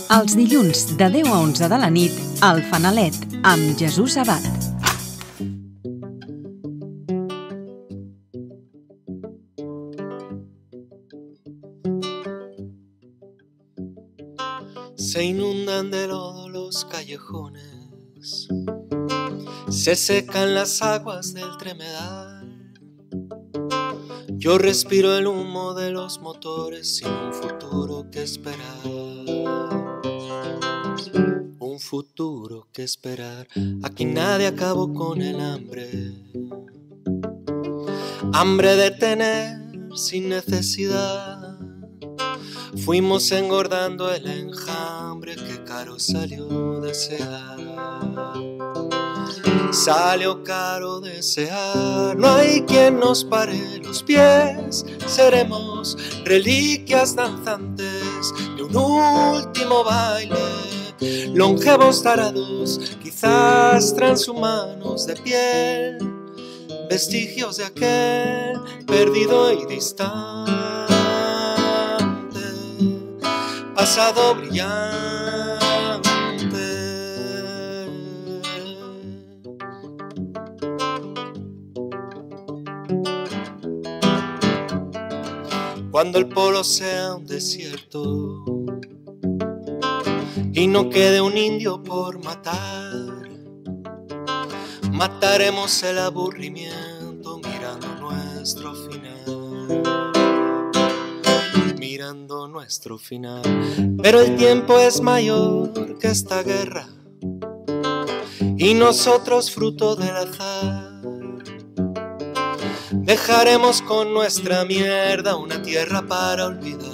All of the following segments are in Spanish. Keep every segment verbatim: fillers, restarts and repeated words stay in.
Els dilluns de deu a onze de la nit, al Fanalet, amb Jesús Abad. Se inundan de lodo los callejones, se secan las aguas del Tremedal. Yo respiro el humo de los motores sin un futuro que esperar. Un futuro que esperar. Aquí nadie acabó con el hambre. Hambre de tener sin necesidad. Fuimos engordando el enjambre que caro salió desear. Salió caro desear. No hay quien nos pare los pies. Seremos reliquias danzantes de un último baile. Longevos tarados, quizás transhumanos de piel. Vestigios de aquel perdido y distante pasado brillante. Cuando el polo sea un desierto y no quede un indio por matar, mataremos el aburrimiento mirando nuestro final. Mirando nuestro final. Pero el tiempo es mayor que esta guerra y nosotros fruto del azar. Dejaremos con nuestra mierda una tierra para olvidar.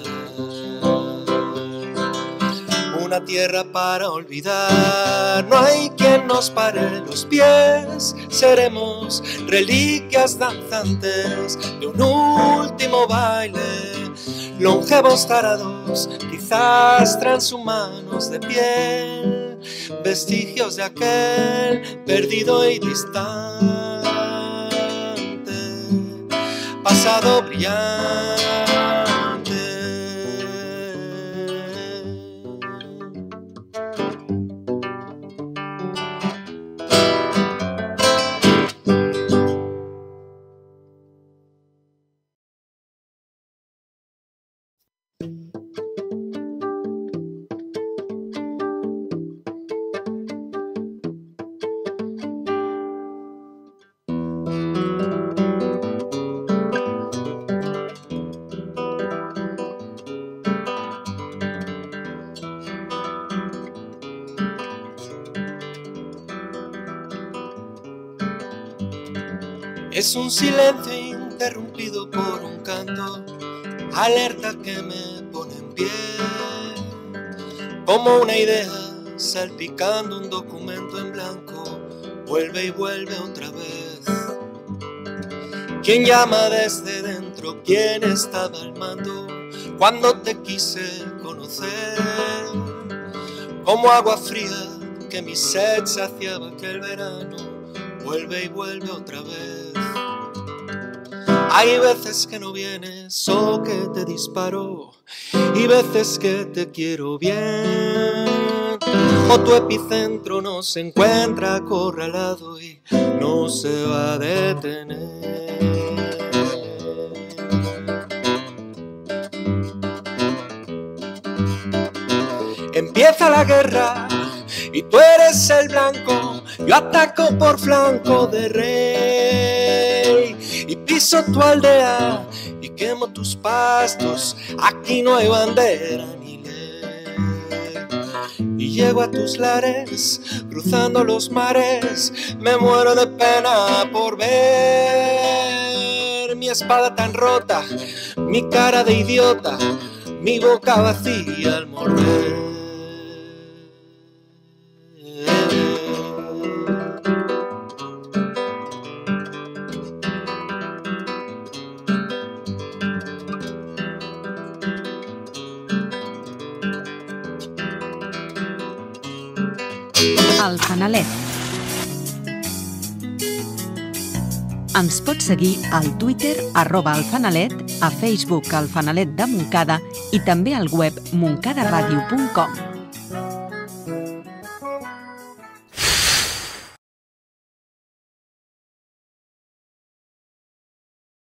Una tierra para olvidar. No hay quien nos pare los pies. Seremos reliquias danzantes de un último baile. Longevos tarados, quizás transhumanos de piel. Vestigios de aquel perdido y distante pasado brillante. Es un silencio interrumpido por un canto, alerta que me pone en pie, como una idea salpicando un documento en blanco, vuelve y vuelve otra vez. ¿Quién llama desde dentro? ¿Quién estaba al mando cuando te quise conocer? Como agua fría que mi sed saciaba aquel verano, vuelve y vuelve otra vez. Hay veces que no vienes o que te disparo y veces que te quiero bien. O tu epicentro no se encuentra acorralado y no se va a detener. Empieza la guerra y tú eres el blanco. Yo ataco por flanco de rey y piso tu aldea y quemo tus pastos. Aquí no hay bandera ni ley. Y llego a tus lares, cruzando los mares. Me muero de pena por ver mi espada tan rota, mi cara de idiota, mi boca vacía al morder. El Fanalet. Ens pots seguir al Twitter, arroba el Fanalet, a Facebook, el Fanalet de Montcada i també al web montcada ràdio punt com.